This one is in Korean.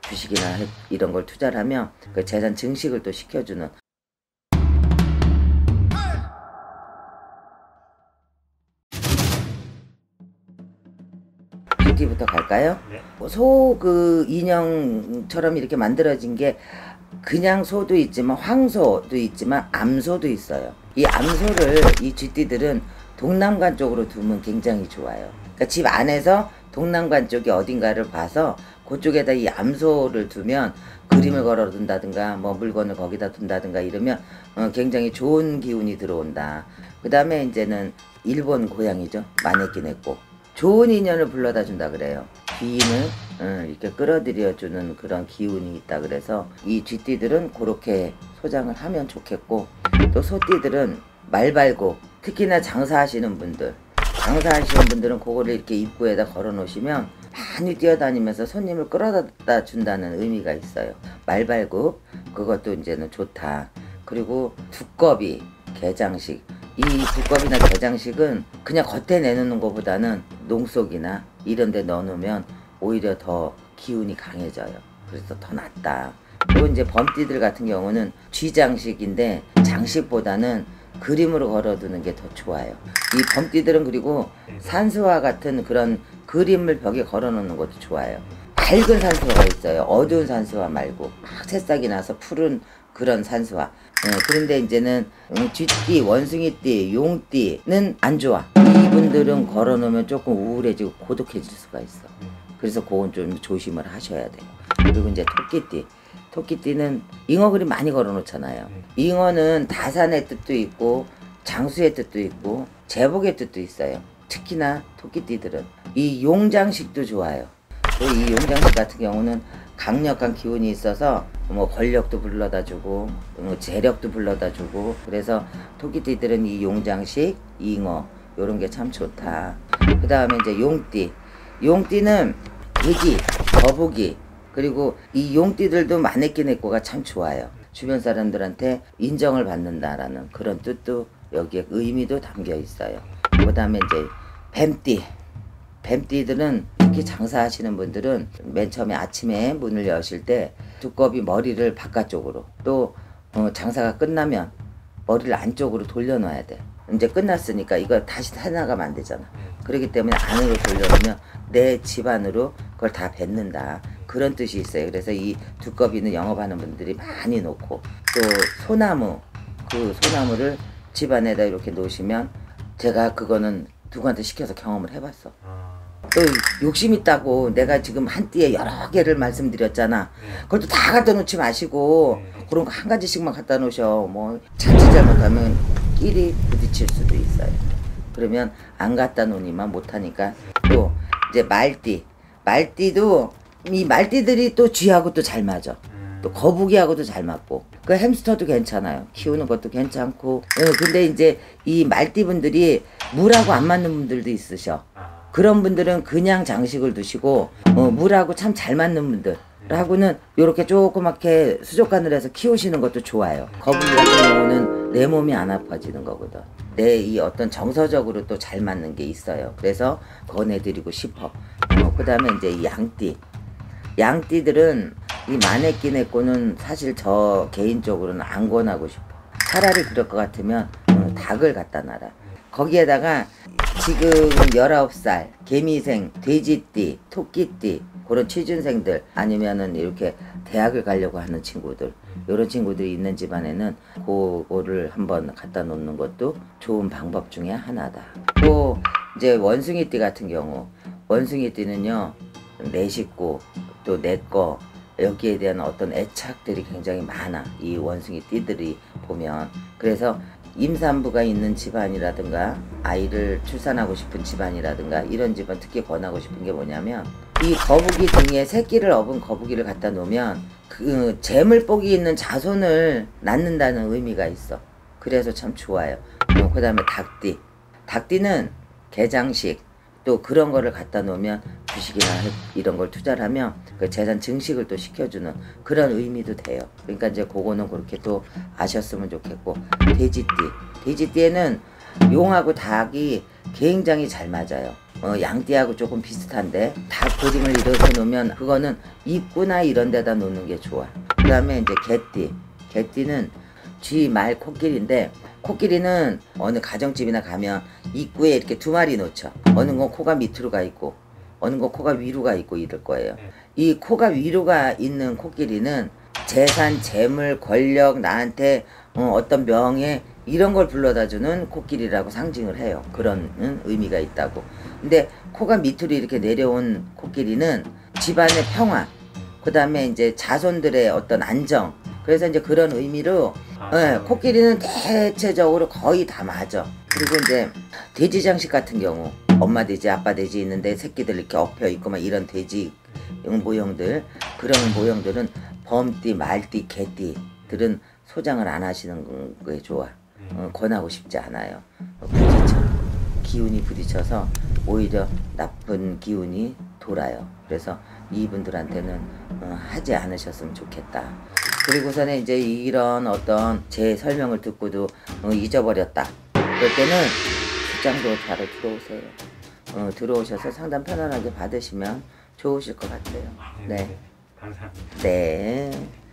주식이나 이런 걸 투자를 하면 그 재산 증식을 또 시켜주는. GT부터 갈까요? 네. 소 그 인형처럼 이렇게 만들어진 게 그냥 소도 있지만 황소도 있지만 암소도 있어요. 이 암소를 이 쥐띠들은 동남관 쪽으로 두면 굉장히 좋아요. 그러니까 집 안에서 동남관 쪽이 어딘가를 봐서 그쪽에다 이 암소를 두면 그림을 걸어 둔다든가 뭐 물건을 거기다 둔다든가 이러면 굉장히 좋은 기운이 들어온다. 그 다음에 이제는 일본 고양이죠. 마네키네꼬. 좋은 인연을 불러다 준다 그래요. 귀인을 이렇게 끌어들여 주는 그런 기운이 있다 그래서 이 쥐띠들은 그렇게 소장을 하면 좋겠고, 또 소띠들은 말발굽, 특히나 장사하시는 분들은 그거를 이렇게 입구에다 걸어 놓으시면 많이 뛰어다니면서 손님을 끌어다 준다는 의미가 있어요. 말발굽, 그것도 이제는 좋다. 그리고 두꺼비, 개장식. 이 두꺼비나 개장식은 그냥 겉에 내놓는 것보다는 농속이나 이런 데 넣어놓으면 오히려 더 기운이 강해져요. 그래서 더 낫다. 그리고 이제 범띠들 같은 경우는 쥐장식인데 장식보다는 그림으로 걸어두는 게 더 좋아요. 이 범띠들은 그리고 산수화 같은 그런 그림을 벽에 걸어놓는 것도 좋아요. 밝은 산수화가 있어요. 어두운 산수화 말고 막 새싹이 나서 푸른 그런 산수화. 그런데 이제는 쥐띠, 원숭이띠, 용띠는 안 좋아. 이분들은 걸어놓으면 조금 우울해지고 고독해질 수가 있어. 그래서 그건 좀 조심을 하셔야 돼요. 그리고 이제 토끼띠는 잉어 그림 많이 걸어놓잖아요. 잉어는 다산의 뜻도 있고 장수의 뜻도 있고 제복의 뜻도 있어요. 특히나 토끼띠들은 이 용장식도 좋아요. 이 용장식 같은 경우는 강력한 기운이 있어서 뭐 권력도 불러다주고 뭐 재력도 불러다주고, 그래서 토끼띠들은 이 용장식, 잉어 요런 게 참 좋다. 그 다음에 이제 용띠는 돼지, 거북이, 그리고 이 용띠들도 마네키네꼬가 참 좋아요. 주변 사람들한테 인정을 받는다라는 그런 뜻도 여기에 의미도 담겨 있어요. 그 다음에 이제 뱀띠들은 특히 장사하시는 분들은 맨 처음에 아침에 문을 여실 때 두꺼비 머리를 바깥쪽으로, 또 장사가 끝나면 머리를 안쪽으로 돌려놔야 돼. 이제 끝났으니까 이거 다시 살아나가면 안 되잖아. 그렇기 때문에 안으로 돌려놓으면 내 집안으로 그걸 다 뱉는다. 그런 뜻이 있어요. 그래서 이 두꺼비는 영업하는 분들이 많이 놓고, 또 그 소나무를 집안에다 이렇게 놓으시면, 제가 그거는 누구한테 시켜서 경험을 해봤어. 또 욕심 있다고 내가 지금 한 띠에 여러 개를 말씀드렸잖아. 그것도 다 갖다 놓지 마시고 그런 거 한 가지씩만 갖다 놓으셔. 뭐 자칫 잘못하면 끼리 부딪힐 수도 있어요. 그러면 안 갖다 놓으니만 못하니까. 또 이제 말띠도 이 말띠들이 또 쥐하고 또 잘 맞아. 또 거북이하고도 잘 맞고, 그 햄스터도 괜찮아요. 키우는 것도 괜찮고. 근데 이제 이 말띠분들이 물하고 안 맞는 분들도 있으셔. 그런 분들은 그냥 장식을 두시고, 물하고 참 잘 맞는 분들하고는 요렇게 조그맣게 수족관을 해서 키우시는 것도 좋아요. 거북이 같은 경우는 내 몸이 안 아파지는 거거든. 내 이 어떤 정서적으로 또 잘 맞는 게 있어요. 그래서 권해드리고 싶어. 그 다음에 이제 이 양띠들은 이 마네키네꼬는 사실 저 개인적으로는 안 권하고 싶어. 차라리 그럴 것 같으면 닭을 갖다 놔라. 거기에다가 지금 19살 개미생, 돼지띠, 토끼띠, 그런 취준생들, 아니면은 이렇게 대학을 가려고 하는 친구들, 이런 친구들이 있는 집안에는 그거를 한번 갖다 놓는 것도 좋은 방법 중에 하나다. 또 이제 원숭이띠 같은 경우, 원숭이띠는요, 내 식구 또 내 거, 여기에 대한 어떤 애착들이 굉장히 많아. 이 원숭이 띠들이 보면. 그래서 임산부가 있는 집안이라든가 아이를 출산하고 싶은 집안이라든가 이런 집안 특히 권하고 싶은 게 뭐냐면, 이 거북이 등에 새끼를 업은 거북이를 갖다 놓으면 그 재물복이 있는 자손을 낳는다는 의미가 있어. 그래서 참 좋아요. 그 다음에 닭띠는 개장식, 또 그런 거를 갖다 놓으면 주식이나 이런 걸 투자를 하면 그 재산 증식을 또 시켜주는 그런 의미도 돼요. 그러니까 이제 그거는 그렇게 또 아셨으면 좋겠고, 돼지띠에는 용하고 닭이 굉장히 잘 맞아요. 양띠하고 조금 비슷한데 다 고딩을 이렇게 놓으면 그거는 입구나 이런 데다 놓는 게 좋아. 그 다음에 이제 개띠. 개띠는 쥐 말 코끼리인데 코끼리는 어느 가정집이나 가면 입구에 이렇게 두 마리 놓죠. 어느 건 코가 밑으로 가 있고 어느 건 코가 위로 가 있고 이럴 거예요. 이 코가 위로 가 있는 코끼리는 재산, 재물, 권력, 나한테 어떤 명예 이런 걸 불러다 주는 코끼리라고 상징을 해요. 그런 의미가 있다고. 근데 코가 밑으로 이렇게 내려온 코끼리는 집안의 평화, 그 다음에 이제 자손들의 어떤 안정. 그래서 이제 그런 의미로 코끼리는 대체적으로 거의 다 맞아. 그리고 이제 돼지 장식 같은 경우 엄마 돼지, 아빠 돼지 있는데 새끼들 이렇게 엎여 있고 막 이런 돼지 모형들, 그런 모형들은 범띠, 말띠, 개띠들은 소장을 안 하시는 게 좋아. 권하고 싶지 않아요. 기운이 부딪혀서 오히려 나쁜 기운이 돌아요. 그래서 이분들한테는 하지 않으셨으면 좋겠다. 그리고서는 이제 이런 어떤 제 설명을 듣고도 잊어버렸다. 그럴 때는 직장도 바로 들어오세요. 들어오셔서 상담 편안하게 받으시면 좋으실 것 같아요. 네. 네. 감사합니다. 네.